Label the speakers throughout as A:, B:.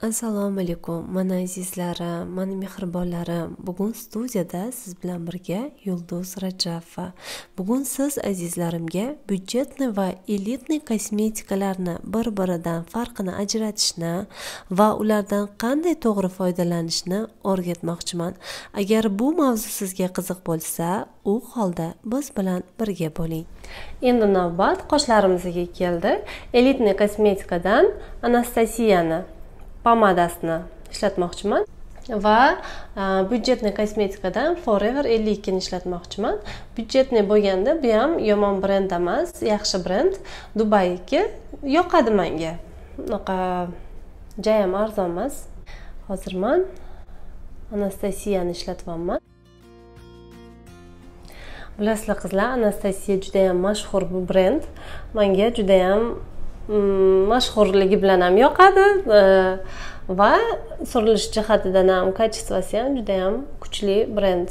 A: Assalomu alaykum, mana azizlarim, mana mehribonlarim. Bugun studiyada siz bilan birga Yulduz Rajabova. Bugun siz azizlarimga byudjetniy va elitniy kosmetikalarni bir-biridan farqini ajratishni va ulardan qanday to'g'ri foydalanishni o'rgatmoqchiman. Agar bu mavzu sizga qiziq bo'lsa, u holda biz bilan birga bo'ling. Endi navbat qoshlarimizga keldi. Elitniy kosmetikadan Anastasiyani pomadasini ishlatmoqchiman va byudjetniy kosmetikadan Forever 52 ni ishlatmoqchiman. Byudjetniy bo'lganda bu ham yomon brend emas, yaxshi brend. Dubayniki yoqadi menga. Bunaqa jayam arzon emas. Hozir men Anastasiyani ishlatyapman. Bilasizlar qizlar, Anastasiya juda ham mashhur bu brend. Menga juda ham mashhurligi bilan ham yoqadi va surilish jihatidan ham, kачествоsi ham juda ham kuchli brend.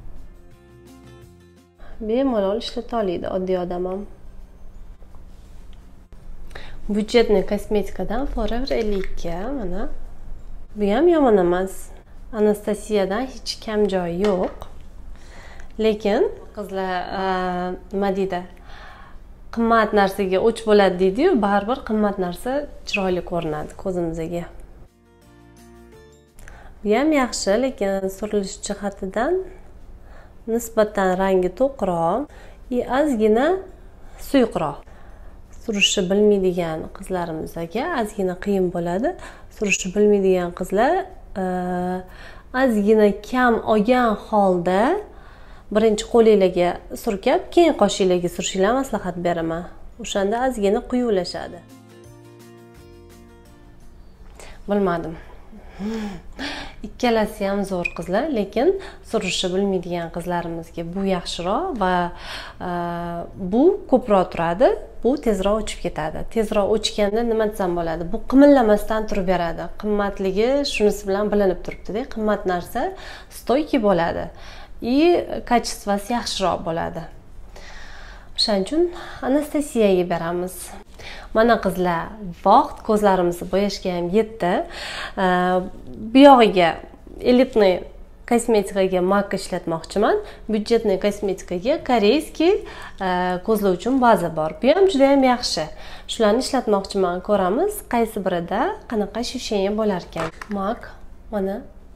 A: Bemalol ishlata oladi oddiy odam ham. Byudjetniy kosmetikadan Forever 52 mana. Bu ham yomon emas. Anastasiyadan hech kam joyi yo'q. Lekin qizlar nima deydi? Qimmat narsaga o'ch bo'ladi deydi-yu, baribir qimmat narsa chiroyli ko'rinadi ko'zimizga. Bu ham yaxshi, lekin surilish jihatidan nisbatan rangi to'qroq va ozgina suyuqroq. Surishni bilmaydigan qizlarimizga ozgina qiyin bo'ladi. Surishni bilmaydigan qizlar ozgina kam olgan holda birinchi qo'lingizga surkab, keyin qoshingizga surishinglarni maslahat beraman. O'shanda ozgina quyulashadi. Bilmadim. Ikkalasi ham zo'r qizlar, lekin surishni bilmaydigan qizlarimizga bu yaxshiroq va bu ko'proq turadi, bu tezroq o'chib ketadi. Tezroq o'chganda nima desam bo'ladi? Bu qimillamasdan turib beradi. Qimmatligi shunisi bilan bilinib turibdi-da. Qimmat narsa stoyki bo'ladi. Kачествоsi yaxshiroq bo'ladi. O'shaning uchun Anastasiyaga beramiz. Mana qizlar, vaqt ko'zlarimizni bo'yashga ham yetdi. Bu yog'iga elitniy kosmetikaga MAC ishlatmoqchiman. Byudjetniy kosmetikaga koreyskiy ko'zlovchi baza bor. Bu ham juda ham yaxshi. Shularni ishlatmoqchiman. Ko'ramiz, qaysi birida qanaqa shushenya bo'lar ekan. MAC mana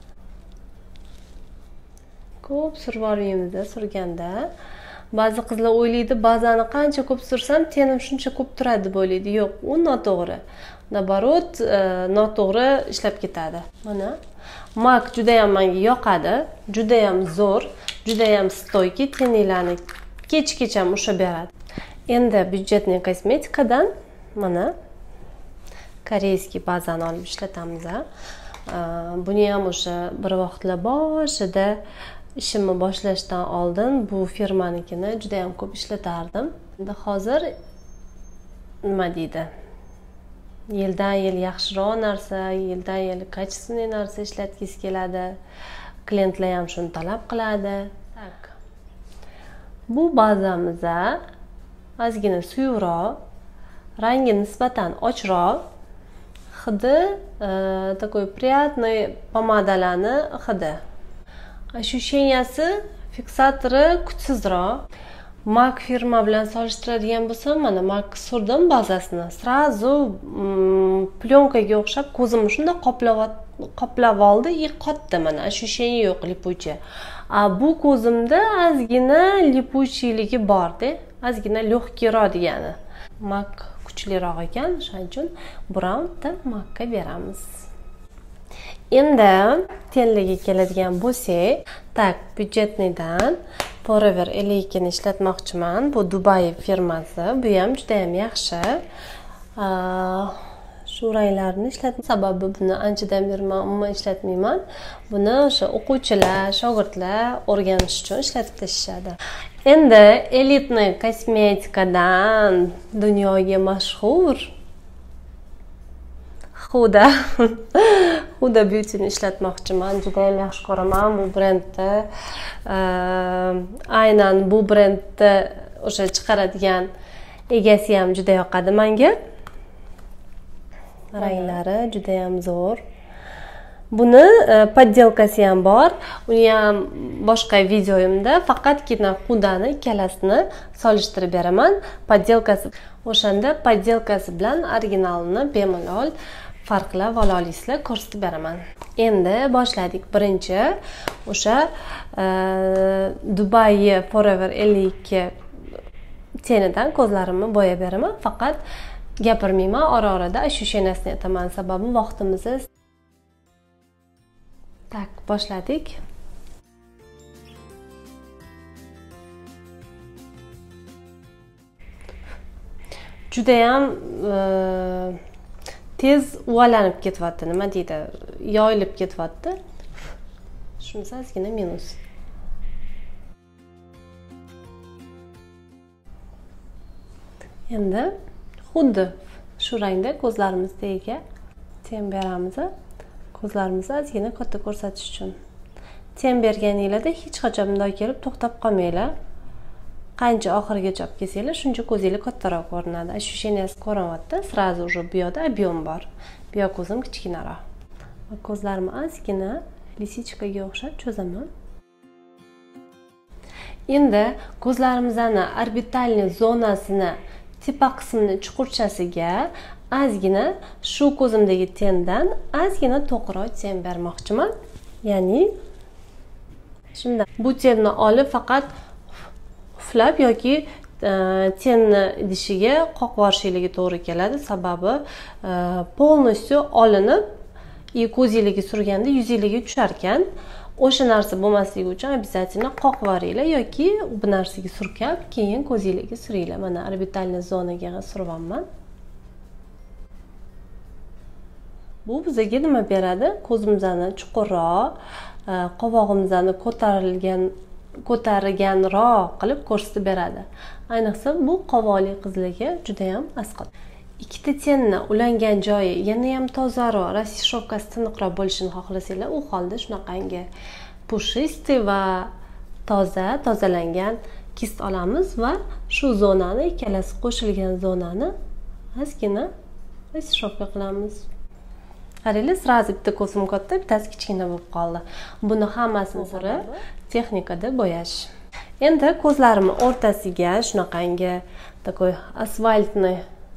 A: ko'p surib olmaymiz surganda. Ba'zi qizlar o'ylaydi, bazani qancha ko'p sursam, tenim shuncha ko'p turadi deb o'ylaydi. Yo'q, u noto'g'ri. Nabarot, noto'g'ri ishlab ketadi. Mana MAC juda ham menga yoqadi, juda ham zo'r, juda ham stoyki, teninglarni kech-kech ham ushlab beradi. Endi byudjetniy kosmetikadan mana koreyskiy bazani olib ishlatamiz. Buni ham o'sha bir vaqtlar boshida ishimni boshlashdan oldin bu firmanikini juda ham ko'p ishlatardim. Endi hozir nima deydi? Yildan yil yaxshiroq narsa, yildan yil kачественный narsa ishlatgisi keladi. Klientlar ham shuni talab qiladi. Tak. Bu bazamiz ozgina suyuqroq, rangi nisbatan ochroq, hidi такой приятный pomadalarni hidi. Ощущенияsi fiksatori kuchsizroq. MAC firma bilan solishtiradigan bo'lsam, mana MAC surdim bazasini. Srazu plyonkaga o'xshab ko'zimni shunda qoplab oldi, qotdi mana. Ощущение yo'q lipучий. Bu ko'zimda ozgina lipучийлigi bor-da, ozgina lёгкийroq degani. MAC kuchliroq ekan, shuning uchun Brown'da MAC'ga beramiz. Endi tenligiga keladigan bo'lsak, tak, byudjetniydan Forever 52 ni ishlatmoqchiman. Bu Dubai firmasi, bu ham juda ham yaxshi. Shu ranglarni ishlatdim. Sababi buni anchadan beri men umuman ishlatmayman. Buni o'sha o'quvchilar, shogirdlar o'rganish uchun ishlatib tashishadi. Endi elitniy kosmetikadan dunyoga mashhur Huda Beauty'ni ishlatmoqchiman. Juda ham yaxshi ko'raman bu brendni. Aynan bu brendni o'sha chiqaradigan egasi ham juda yoqadi menga. Ranglari juda ham zo'r. Buni poddelkasi ham bor. Uni ham boshqa videoyimda faqatgina xudani ikkalasini solishtirib beraman. Poddelkasi o'shanda poddelkasi bilan originalini bemalol farqlab ola olasizlar, ko'rsatib beraman. Endi boshladik. Birinchi o'sha Dubai Forever 52 tenidan ko'zlarimni bo'yab beraman. Faqat gapirmayman, ora-orada ощущениясini aytaman, sababi vaqtimiz. Tak, boshladik. Juda ham tez uvalanib ketyapti, nima deydi? Yoyilib ketyapti. Shunisi ozgina minus. Endi xuddi shu rangda ko'zlarimiz tagiga ten beramiz. Ko'zlarimizni ozgina katta ko'rsatish uchun. Ten berganinglarda hech qachon bunday kelib to'xtab qolmanglar. Qancha oxirigacha olib kelsanglar, shuncha ko'zingiz kattaroq ko'rinadi. Ощущенияsi ko'rinyapti. Srazu уже bu yoqda объем bor. Bu yoq ko'zim kichkinaroq. Ko'zlarimni ozgina lisichkaga o'xshab cho'zaman. Endi ko'zlarimizning orbitalniy zonasini tepa qismini chuqurchasiga ozgina shu ko'zimdagi tendan ozgina to'qroq ten bermoqchiman. Ya'ni shunda bu tenni olib faqat uflab yoki tenni idishiga qoqvorishingiz to'g'ri keladi. Sababi polностью olinib ko'zingizga surganda yuzingizga tushar ekan. O'sha narsa bo'lmasligi uchun обязательно qoqvoringlar yoki bu narsaga surkab keyin ko'zingizga suringlar. Mana orbitalniy zonaga suribman. Bu bizga nima beradi? Ko'zimizni chuqurroq, qovog'imizni ko'targanroq qilib ko'rsatib beradi. Ayniqsa bu qovoqli qizlarga juda ham asqot. Ikkita tenni ulangan joyi yana ham tozaroq, расшифровкасы tiniqroq bo'lishini xohlasanglar, u holda shunaqangi pushistый va tozalangan kist olamiz va shu zonani, ikkalasi qo'shilgan zonani ozgina расшифровка qilamiz. Qaranglar, srazu bitta ko'zim katta, bittasi kichkina bo'lib qoldi. Buni hammasini siri texnikada bo'yash. Endi ko'zlarimni o'rtasiga shunaqangi takoy asfaltni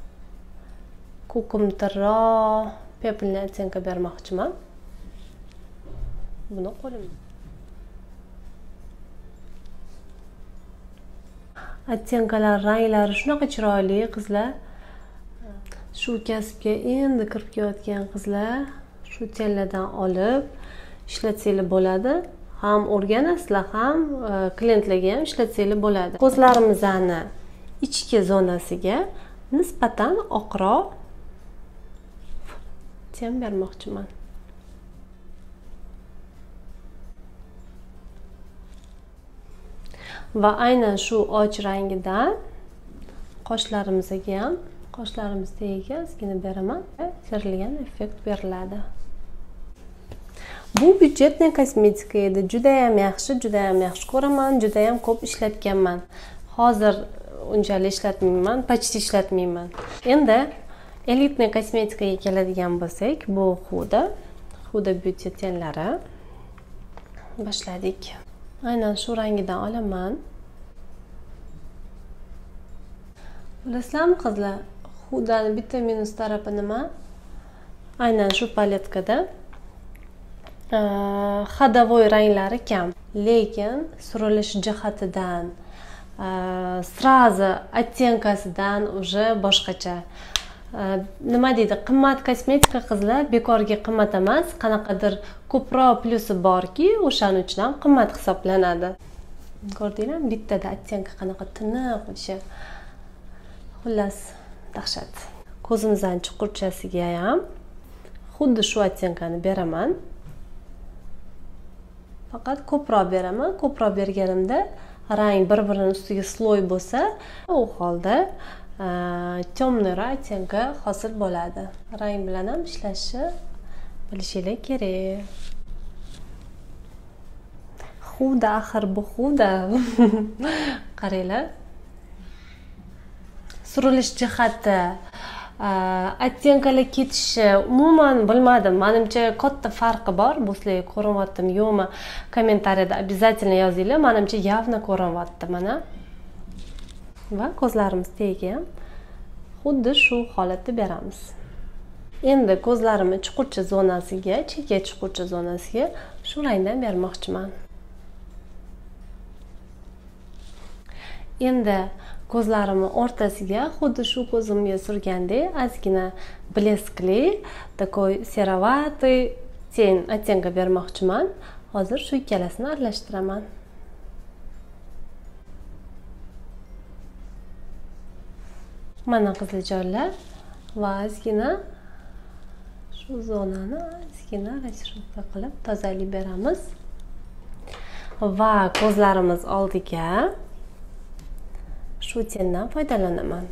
A: ko'kimtirroq pepelni оттенка bermoqchiman. Buni qo'lim. Оттенкаlar, ranglari shunaqa chiroyli qizlar. Shu kasbga endi kirib kelayotgan qizlar shu tenlardan olib ishlatsanglar bo'ladi. Ham o'rganasizlar, ham klientlarga ham ishlatsanglar bo'ladi. Ko'zlarimizning ichki zonasiga nisbatan oqroq ten bermoqchiman. Va aynan shu och rangidan qoshlarimizga ham, qoshlarimiz tagiga ozgina beraman. Terilgan effekt beriladi. Bu byudjetniy kosmetika edi. Juda ham yaxshi ko'raman, juda ham ko'p ishlatganman. Hozir unchalik ishlatmayman, почти ishlatmayman. Endi elitniy kosmetikaga keladigan bo'lsak, bu Huda Beauty tenlari. Boshladik. Aynan shu rangidan olaman. Bilasizlarmi qizlar, Hudani bitta minus tarafi nima? Aynan shu paletkada xadavoy ranglari kam, lekin surilish jihatidan, srazu оттенкasidan уже boshqacha. Nima deydi? Qimmat kosmetika qizlar bekorga qimmat emas, qanaqadir ko'proq plyusi borki, o'shaning uchun ham qimmat hisoblanadi. Ko'rdinglarmi? Bittada оттенка qanaqa tiniq o'sha. Xullas, dahshat. Ko'zimizning chuqurchasiga ham xuddi shu оттенкani beraman. Faqat ko'proq beraman. Ko'proq berganimda rang bir-birining ustiga sloy bo'lsa, u holda temnoy оттенка hosil bo'ladi. Rang bilan ham ishlashni bilishingiz kerak. Huda, axir bu Huda. Qaranglar. Surilish jihati, ottyenkalar ketishi umuman bilmadim. Menimcha katta farqi bor. Bu sizlarga ko'rinyaptimi yo'qmi? Kommentariyada обязательно yozinglar. Menimcha явно ko'rinyapti mana. Va ko'zlarimiz tagiga ham xuddi shu holatda beramiz. Endi ko'zlarimni chuqurcha zonasiga, chekka chuqurcha zonasiga shu rangdan bermoqchiman. Endi ko'zlarimni o'rtasiga xuddi shu ko'zimga surgandek ozgina bleskli, takoy serovатый ten оттенка bermoqchiman. Hozir shu ikkalasini aralashtiraman. Mana qiziljonlar va ozgina shu zonani ozgina расчётка qilib tozalab beramiz. Va ko'zlarimiz oldiga shu tendan foydalanaman.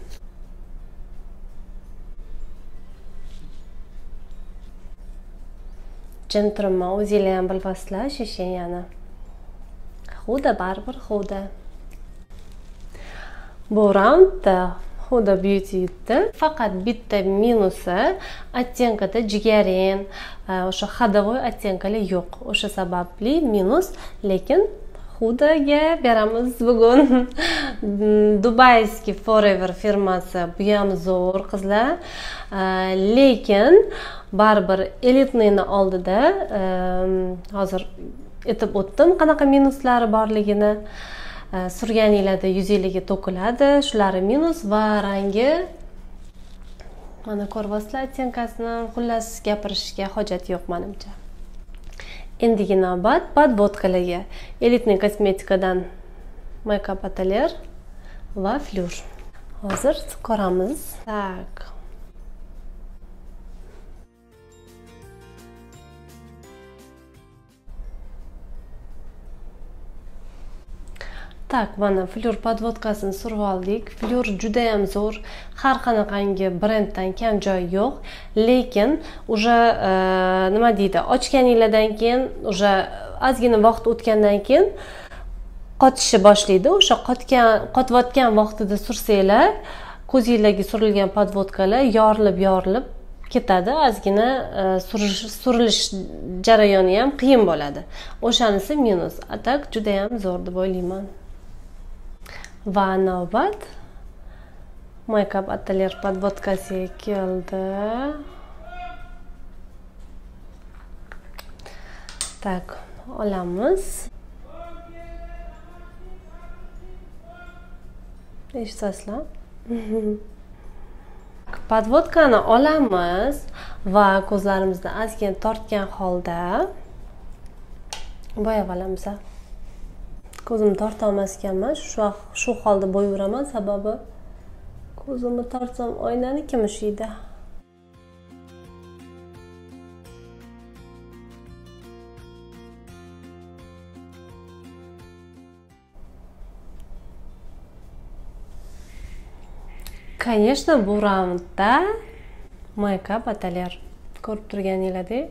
A: Jim turma, o'zinglar ham bilvasizlar, shishenyani. Xuda baribir xuda. Bu raundda Huda Beauty yutdi. Faqat bitta minusi ottyenkada jigarin, o'sha ходовой ottyenkalar yo'q. O'sha sababli minus, lekin Hudaga beramiz bugun. Dubayskiy Forever firmasi bu ham zo'r qizlar. Lekin baribir elitniyni oldida hozir aytib o'tdim qanaqa minuslari borligini. Surganinglarda yuzingiga to'kiladi, shular minus va rangi mana ko'ryapsizlar ottyenkasini, xullas gapirishga hojat yo'q menimcha. Endigi navbat podvodkalarga. Elitniy kosmetikadan Makeup Atelier va Fleur. Hozir ko'ramiz. Tak. Tak, mana Fleur podvodkasini surib oldik. Fleur juda ham zo'r. Har qanaqangi brenddan kam joyi yo'q, lekin уже nima deydi, ochganinglardan keyin уже ozgina vaqt o'tgandan keyin qotishni boshlaydi. O'sha qotayotgan vaqtida sursanglar, ko'zingizlarga surilgan podvodkalar yorilib ketadi. Ozgina surilish jarayoni ham qiyin bo'ladi. O'shanisi minus. Atak juda ham zo'r deb o'ylayman. Va navbat Makeup Atelier podvodkasiga keldi. Tak, olamiz. Eshitasizlar? Podvodkani olamiz va ko'zlarimizni ozgina tortgan holda bo'yab olamiz. Ko'zimni torta olmas ekanman, shu holda bo'yaveraman, sababi ko'zimni tortsam oynani kim ushlaydi? Конечно, bu raundda Makeup Atelier ko'rib turganinglardek.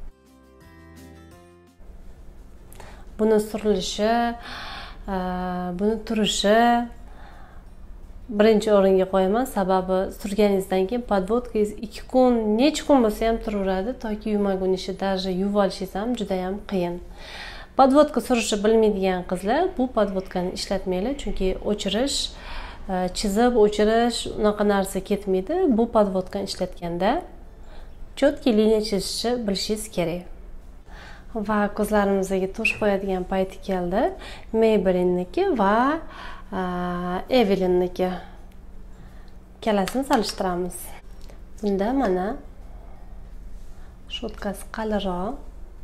A: Buni surilishi, buni turishi birinchi o'ringa qo'yaman, sababi surganingizdan keyin podvodkangiz 2 kun, necha kun bo'lsa ham turaveradi, toki yuvmagunicha, даже yuvib olishingiz ham juda ham qiyin. Podvodka surishni bilmaydigan qizlar bu podvodkani ishlatmanglar, chunki o'chirish, chizib o'chirish unaqa narsa ketmaydi. Bu podvodkani ishlatganda cho'tki liniya chizishni bilishingiz kerak. Va ko'zlarimizga tush qo'yadigan payti keldi. Maybellin'niki va Evelyn'niki. Ikkalasini solishtiramiz. Bunda mana shotkasi qalinroq.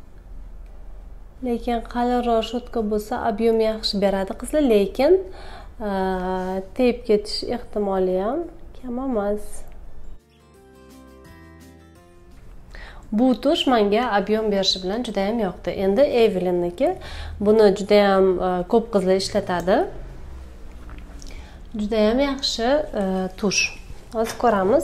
A: Lekin qalinroq shotka bo'lsa, ob'yom yaxshi beradi qizlar, lekin tep ketish ehtimoli ham kam emas. Bu tush menga ob'yom berishi bilan juda ham yoqdi. Endi Evelyn'niki. Buni juda ham ko'p qizlar ishlatadi. Juda ham yaxshi tush. Hozir ko'ramiz.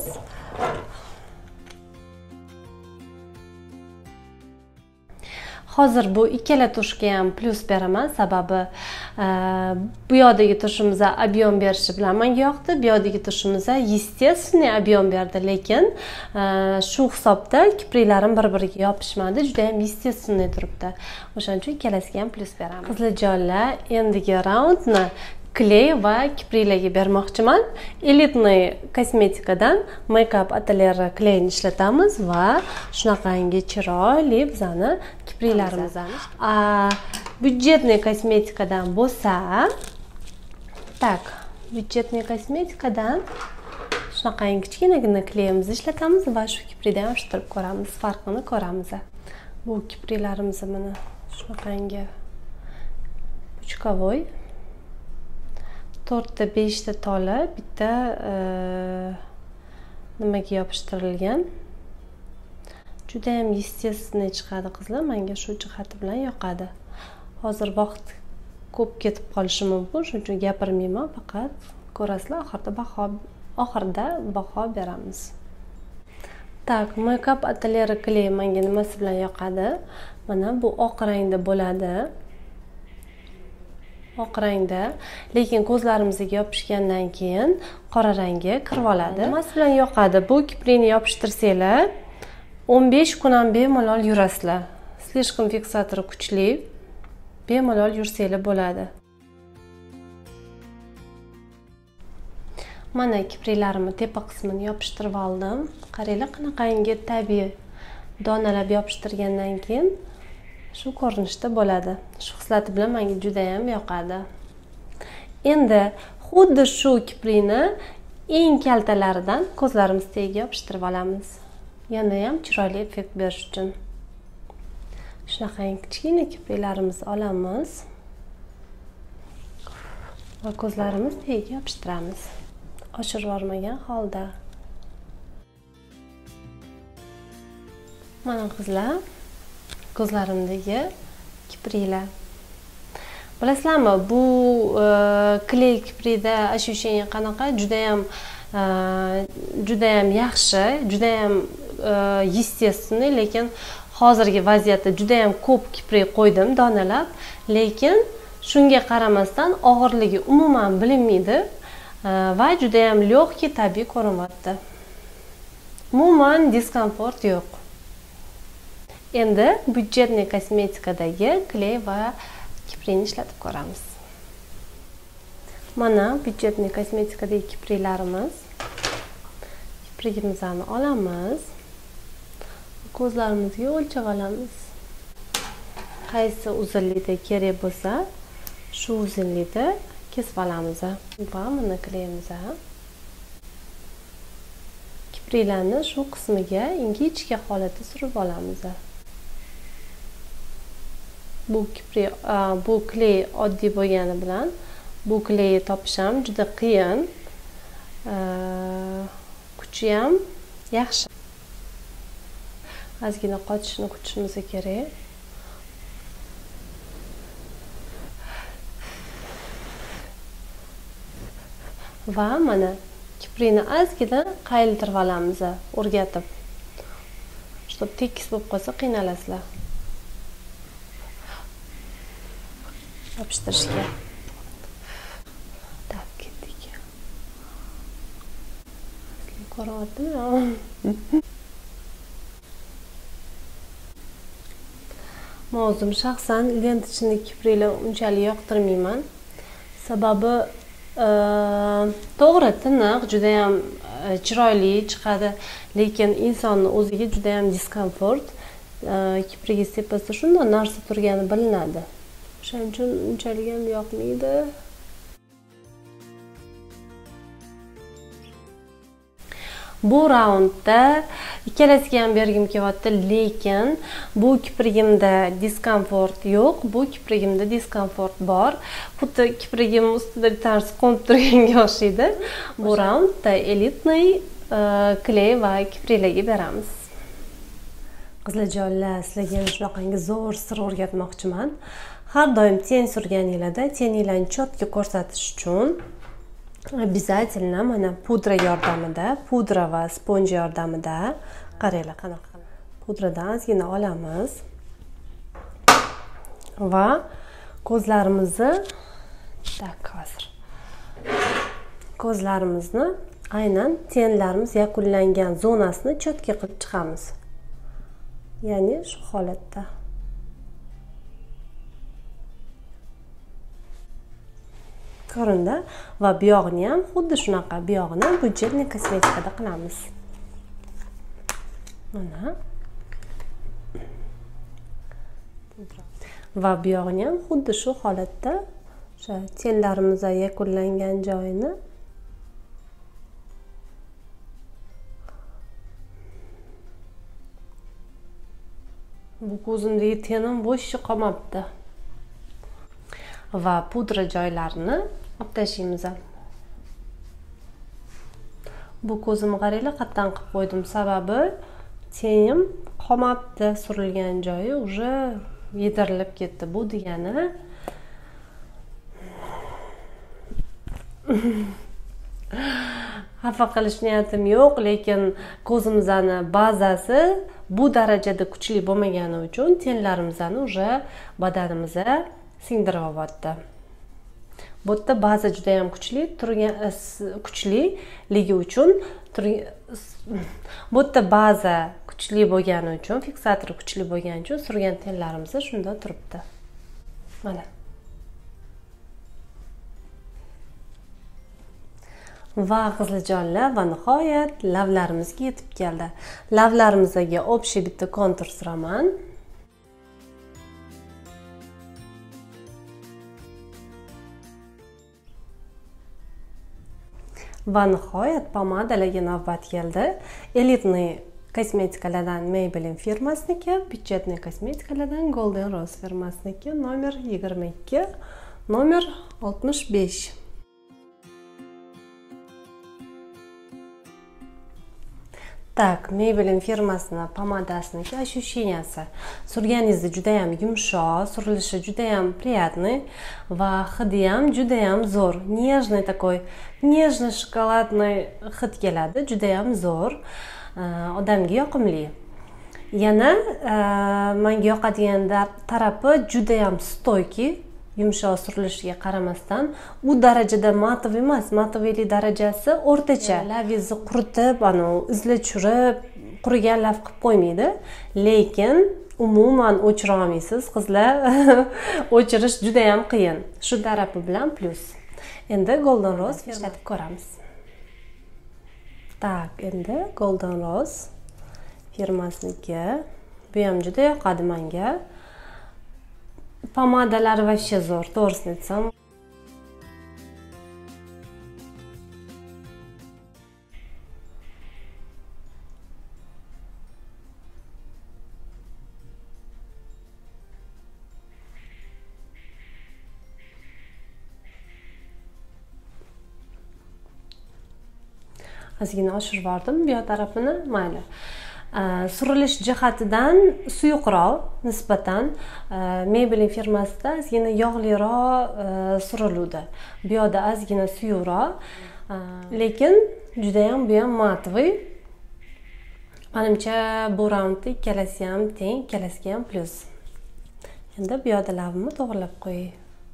A: Hozir bu ikkala tushga ham plyus beraman, sababi bu yoqdagi tushimiz объем berishi bilan menga yoqdi, bu yoqdagi tushimiz естественный объем berdi, lekin shu hisobda kipriklarim bir-biriga yopishmadi, juda ham естественный turibdi. O'shaning uchun ikkalasiga ham plyus beraman. Qiziljonlar, endigi raundni kley va kipriklarga bermoqchiman. Elitniy kosmetikadan Makeup Atelier kleyni ishlatamiz va shunaqangi chiroyli bizani kipriklarimizni. Byudjetniy kosmetikadan bo'lsa, byudjetniy kosmetikadan shunaqangi kichkinagina kleyimizni ishlatamiz va shu kiprikdan yopishtirib ko'ramiz, farqini ko'ramiz. Bu kipriklarimiz mana shunaqangi uchqavoy 4 ta 5 ta tola bitta nimaga yopishtirilgan. Juda ham естественный chiqadi qizlar, menga shu jihati bilan yoqadi. Hozir vaqt ko'p ketib qolishi mumkin, shuning uchun gapirmayman, faqat ko'rasizlar, oxirida baho beramiz. Makeup Atelier kley menga nimasi bilan yoqadi? Mana bu oq rangda bo'ladi. Oq rangda, lekin ko'zlarimizga yopishgandan keyin qora rangga kirib oladi. Nimasi bilan yoqadi? Bu kiprikni yopishtirsanglar 15 kun ham bemalol yurasizlar. Slishkom fiksatori kuchli, bemalol yursanglar bo'ladi. Mana kipriklarimni tepa qismini yopishtirib oldim. Qaranglar, qanaqangi tabiiy donalab yopishtirgandan keyin shu ko'rinishda bo'ladi. Shu xislati bilan menga juda ham yoqadi. Endi xuddi shu kiprikni eng kaltalaridan ko'zlarimiz tagiga yopishtirib olamiz. Yana ham chiroyli effekt berish uchun. Shunaqangi kichkina kipriklarimizni olamiz va ko'zlarimiz tagiga yopishtiramiz. Oshirib yubormagan holda. Mana qizlar, ko'zlarimdagi kipriklar. Bilasizlarmi, bu kley kiprikda ощущение qanaqa? Juda ham yaxshi, juda ham естественный, lekin hozirgi vaziyatda juda ham ko'p kiprik qo'ydim donalab, lekin shunga qaramasdan og'irligi umuman bilinmaydi va juda ham lёгкий, tabiiy ko'rinyapti. Umuman diskomfort yo'q. Endi byudjetniy kosmetikadagi kley va kiprikni ishlatib ko'ramiz. Mana byudjetniy kosmetikadagi kipriklarimiz. Kiprigimizni olamiz. Ko'zlarimizga o'lchab olamiz. Qaysi uzunlikda kerak bo'lsa, shu uzunlikda kesib olamiz. Va mana kleyimiz. Kipriklarni shu qismiga ingichka holatda surib olamiz. Bu kley oddiy bo'lgani bilan bu kleyni topish ham juda qiyin. Kuchi ham yaxshi. Ozgina qotishini kutishimiz kerak. Va mana kiprikni ozgina qayiltirib olamiz, o'rgatib. Чтоб tekis bo'lib qolsa qiynalasizlar. Yopishtirishga. Tak, ketdik. Ko'ryaptimi? O'zim shaxsan lentichli kipriklar unchalik yoqtirmayman. Sababi to'g'ri, tiniq, juda ham chiroyli chiqadi, lekin insonni o'ziga juda ham diskomfort. Kiprigi tepasida shunday narsa turgani bilinadi. O'shaning uchun unchalik ham yoqmaydi. Bu raundda ikkalasiga ham bergim kelyapti, lekin bu kiprigimda diskomfort yo'q, bu kiprigimda diskomfort bor. Xuddi kiprigim ustida tars qo'nib turganga o'xshaydi. Bu raundda elitniy kley va kipriklarga beramiz. Qizlarjonlar, sizlarga shunaqangi zo'r sir o'rgatmoqchiman. Har doim ten surganinglarda teninglarni chotga ko'rsatish uchun обязательно mana pudra yordamida, pudra va sponj yordamida, qaranglar qanaqa. Pudradan ozgina olamiz va ko'zlarimizni Tak, hozir ko'zlarimizni aynan tenlarimiz yakunlangan zonasini cho'tka qilib chiqamiz. Ya'ni shu holatda. Ko'rindi va bu yog'ini ham xuddi shunaqa, bu yog'ini byudjetniy kosmetikada qilamiz. Mana. Va bu yog'ini ham xuddi shu holatda o'sha tenlarimiz yakunlangan joyini bu ko'zimdagi tenim bo'sh qolmabdi. Va pudra joylarini olib tashlaymiz. Bu ko'zimni qaranglar, qatdan qilib qo'ydim, sababi tenim qolmabdi, surilgan joyi уже yedirilib ketdi. Bu degani xafa qilish niyatim yo'q, lekin ko'zimizning bazasi bu darajada kuchli bo'lmagani uchun tenlarimizni уже badanimizga singdirib olyapti. Bu yerda baza juda ham kuchliligi uchun bu yerda baza kuchli bo'lgani uchun, fiksator kuchli bo'lgani uchun surgan tenlarimiz shunda turibdi. Mana. Va qiziljonlar, va nihoyat lablarimizga yetib keldi. Lablarimizga общий bitta kontur suraman. Va nihoyat pomadalarga navbat keldi. Elitniy kosmetikalardan Maybelline firmasiniki, byudjetniy kosmetikalardan Golden Rose firmasiniki nomer 22, nomer 65. Tak, Maybelline firmasini pomadasini ощущенияsi. Surganingizda juda ham yumshoq, surilishi juda ham приятный va hidi ham juda ham zo'r. Нежный такой, нежный shokoladный hid keladi, juda ham zo'r. Odamga yoqimli. Yana menga yoqadigan tarafi juda ham stoyki, yumshoq surilishiga qaramasdan u darajada matov emas, matoviylik darajasi o'rtacha. Lavingizni quritib, izla tushirib, qurigan lav qilib qo'ymaydi, lekin umuman o'chira olmaysiz, qizlar. O'chirish juda ham qiyin. Shu tarafi bilan plus. Endi Golden Rose ishlatib ko'ramiz. Tak, endi Golden Rose firmasiniki. Bu ham juda yoqadi menga. Pomadalar вообще zo'r, to'g'risini aytsam. Ozgina oshirib yubordim bu tarafini, mayli. Surilish jihatidan suyuqroq nisbatan Maybelline firmasida ozgina yog'liroq suriladi. Bu yoqda ozgina suyuqroq, lekin juda ham bu ham matviy. Menimcha bu raundda ikkalasi ham teng, ikkalasiga ham plus. Endi bu yoqda labimni to'g'rilab qo'yay.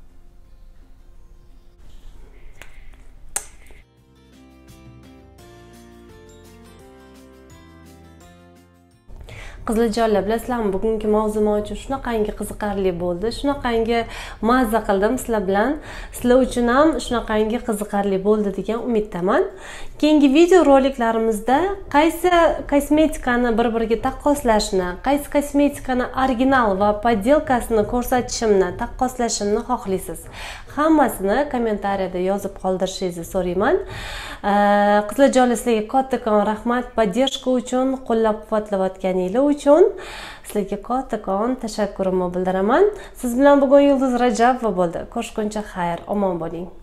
A: Qiziljonlar, bilasizlarmi, bugungi mavzum uchun shunaqangi qiziqarli bo'ldi, shunaqangi mazza qildim sizlar bilan. Sizlar uchun ham shunaqangi qiziqarli bo'ldi degan umiddaman. Keyingi video roliklarimizda qaysi kosmetikani bir-biriga taqqoslashni, qaysi kosmetikani original va poddelkasini ko'rsatishimni, taqqoslashimni xohlaysiz. Hammasini kommentariyada yozib qoldirishingizni so'rayman. Qiziljonlar, sizlarga kattakon rahmat, podдержка uchun, qo'llab-quvvatlayotganingiz uchun sizlarga kattakon tashakkurimni bildiraman. Siz bilan bugun Yulduz Rajabova bo'ldi. Ko'rishguncha xayr, omon bo'ling.